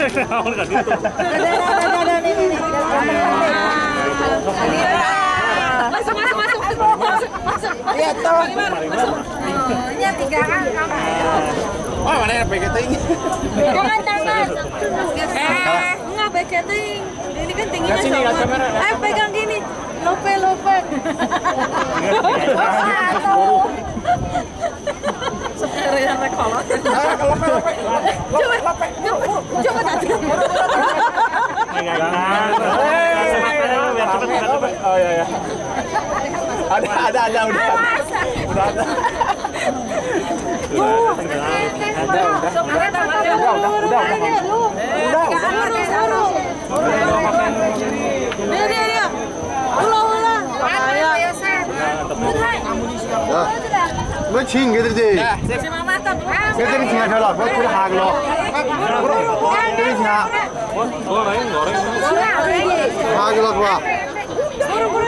Masuk. Iya toh. Ini 3 angka. Oh, mana yang paketing? Jangan tangan. Enggak paketing. Ini kan tingginya sama. Pegang gini. Lope. Sekarang rekolot. Coba tadi. Oh iya. Ada udah. Dia. Ulah. 뭐 친구들이 걔들이 지나 저러 뭐 그래 하글로 걔들이 지나 하글로 봐